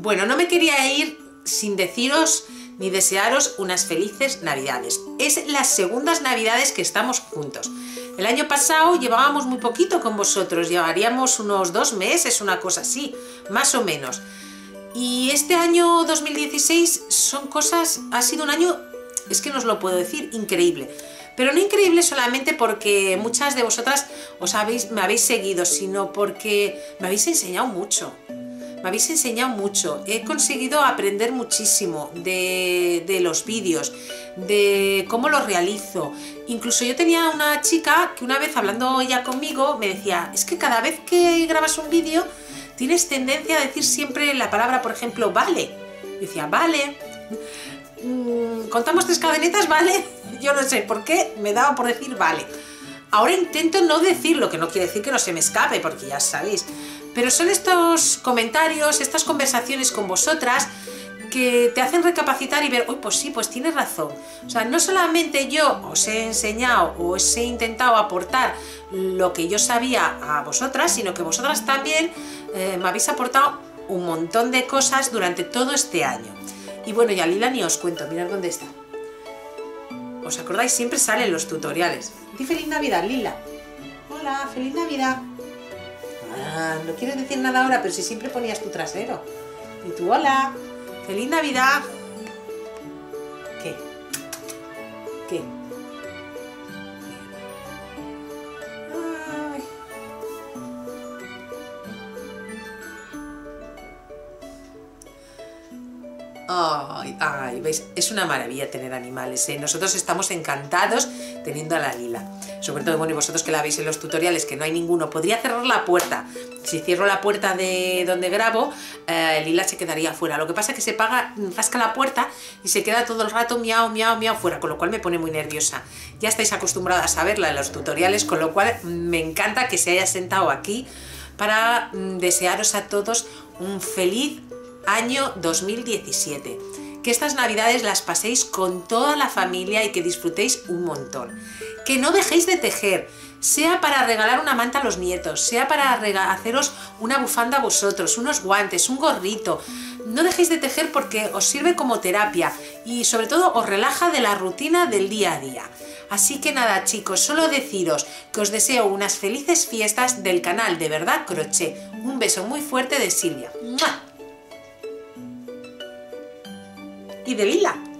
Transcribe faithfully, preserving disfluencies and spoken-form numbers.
Bueno, no me quería ir sin deciros ni desearos unas felices navidades. Es las segundas navidades que estamos juntos. El año pasado llevábamos muy poquito con vosotros, llevaríamos unos dos meses, una cosa así, más o menos. Y este año dos mil dieciséis son cosas, ha sido un año, es que no os lo puedo decir, increíble. Pero no increíble solamente porque muchas de vosotras os habéis, me habéis seguido, sino porque me habéis enseñado mucho. Me habéis enseñado mucho, he conseguido aprender muchísimo de, de los vídeos, de cómo los realizo. Incluso yo tenía una chica que una vez hablando ella conmigo me decía, es que cada vez que grabas un vídeo tienes tendencia a decir siempre la palabra, por ejemplo, vale. Yo decía, vale, ¿contamos tres cadenetas? Vale. Yo no sé por qué me daba por decir vale. Ahora intento no decirlo, que no quiere decir que no se me escape, porque ya sabéis. Pero son estos comentarios, estas conversaciones con vosotras que te hacen recapacitar y ver, uy, pues sí, pues tienes razón. O sea, no solamente yo os he enseñado o os he intentado aportar lo que yo sabía a vosotras, sino que vosotras también eh, me habéis aportado un montón de cosas durante todo este año. Y bueno, ya Lila ni os cuento, mirad dónde está. ¿Os acordáis? Siempre salen los tutoriales. Di feliz Navidad, Lila. Hola, feliz Navidad. Ah, no quieres decir nada ahora, pero si siempre ponías tu trasero. Y tú, hola, feliz Navidad. ¿Qué? ¿Qué? Ay, ay, ¿veis? Es una maravilla tener animales, ¿eh? Nosotros estamos encantados teniendo a la Lila. Sobre todo, bueno, y vosotros que la veis en los tutoriales, que no hay ninguno. Podría cerrar la puerta. Si cierro la puerta de donde grabo, eh, Lila se quedaría fuera. Lo que pasa es que se paga, rasca la puerta y se queda todo el rato miau, miau, miau fuera, con lo cual me pone muy nerviosa. Ya estáis acostumbradas a verla en los tutoriales, con lo cual me encanta que se haya sentado aquí para mm, desearos a todos un feliz año dos mil diecisiete. Que estas navidades las paséis con toda la familia y que disfrutéis un montón. Que no dejéis de tejer, sea para regalar una manta a los nietos, sea para haceros una bufanda a vosotros, unos guantes, un gorrito. No dejéis de tejer porque os sirve como terapia y sobre todo os relaja de la rutina del día a día. Así que nada, chicos, solo deciros que os deseo unas felices fiestas del canal De Verdad Crochet. Un beso muy fuerte de Silvia. ¡Mua! Y de Lila.